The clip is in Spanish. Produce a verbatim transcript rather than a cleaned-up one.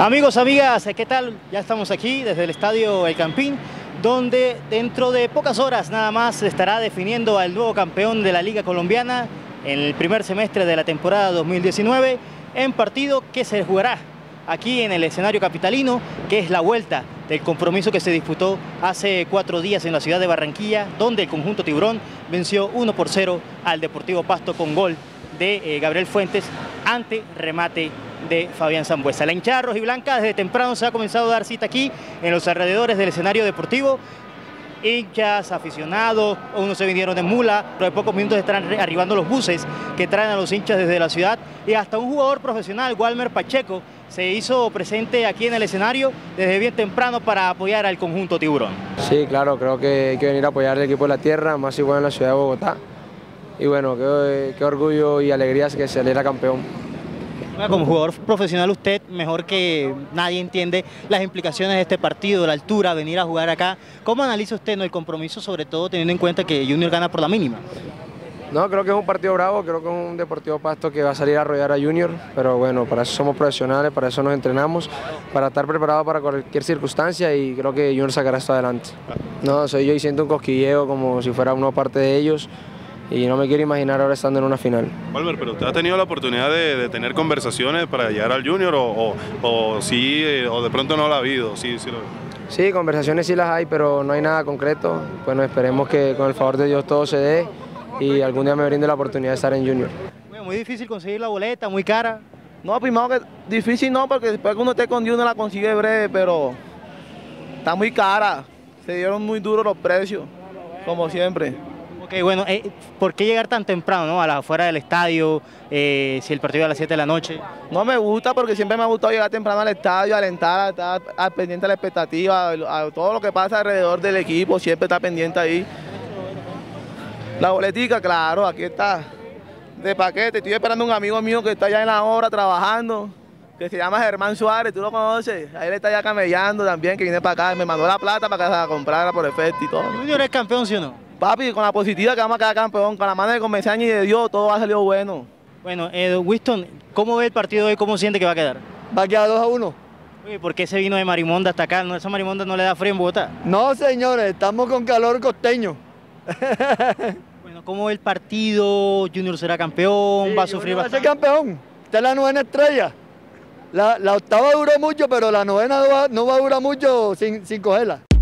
Amigos, amigas, ¿qué tal? Ya estamos aquí desde el Estadio El Campín, donde dentro de pocas horas nada más se estará definiendo al nuevo campeón de la Liga Colombiana en el primer semestre de la temporada dos mil diecinueve, en partido que se jugará aquí en el escenario capitalino, que es la vuelta del compromiso que se disputó hace cuatro días en la ciudad de Barranquilla, donde el conjunto Tiburón venció uno por cero al Deportivo Pasto con gol de eh, Gabriel Fuentes ante remate de Fabián Sambueza. La hinchada rojiblanca desde temprano se ha comenzado a dar cita aquí en los alrededores del escenario deportivo. Hinchas, aficionados, unos se vinieron de mula, pero de pocos minutos estarán arribando los buses que traen a los hinchas desde la ciudad, y hasta un jugador profesional, Walmer Pacheco, se hizo presente aquí en el escenario desde bien temprano para apoyar al conjunto Tiburón. Sí, claro, creo que hay que venir a apoyar al equipo de la tierra, más igual en la ciudad de Bogotá, y bueno, qué, qué orgullo y alegría que saliera campeón. Como jugador profesional, usted mejor que nadie entiende las implicaciones de este partido, la altura, venir a jugar acá. ¿Cómo analiza usted, no, el compromiso, sobre todo teniendo en cuenta que Junior gana por la mínima? No, creo que es un partido bravo, creo que es un Deportivo Pasto que va a salir a arrollar a Junior, pero bueno, para eso somos profesionales, para eso nos entrenamos, para estar preparados para cualquier circunstancia, y creo que Junior sacará esto adelante. No, soy yo y siento un cosquilleo como si fuera una parte de ellos, y no me quiero imaginar ahora estando en una final. Walmer, pero usted ha tenido la oportunidad de, de tener conversaciones para llegar al Junior, o, o, o sí, o de pronto no la ha habido. Sí, sí, lo... sí, conversaciones sí las hay, pero no hay nada concreto. Bueno, esperemos que con el favor de Dios todo se dé y algún día me brinde la oportunidad de estar en Junior. Bueno, muy difícil conseguir la boleta, muy cara. No, primero que difícil no, porque después que uno esté con Junior la consigue breve, pero está muy cara. Se dieron muy duros los precios, como siempre. Ok, bueno, eh, ¿por qué llegar tan temprano, no, a las afuera del estadio, eh, si el partido es a las siete de la noche? No me gusta, porque siempre me ha gustado llegar temprano al estadio, alentar, estar al pendiente de la expectativa, a, a todo lo que pasa alrededor del equipo, siempre está pendiente ahí. La boletica, claro, aquí está, de paquete. Estoy esperando a un amigo mío que está allá en la obra trabajando, que se llama Germán Suárez, tú lo conoces, ahí él está ya camellando también, que viene para acá, me mandó la plata para que se la comprara por efecto y todo. ¿Junior es campeón, sí o no? Papi, con la positiva que vamos a quedar campeón, con la mano de Convención y de Dios, todo va a salir bueno. Bueno, eh, Winston, ¿cómo ve el partido hoy? ¿Cómo siente que va a quedar? Va a quedar dos a uno. Oye, ¿por qué se vino de Marimonda hasta acá? ¿No, esa Marimonda no le da frío en Bogotá? No, señores, estamos con calor costeño. Bueno, ¿cómo ve el partido? ¿Junior será campeón? Sí, ¿Va a sufrir va a ser bastante? campeón. Esta es la novena estrella. La, la octava duró mucho, pero la novena no va, no va a durar mucho sin, sin cogerla.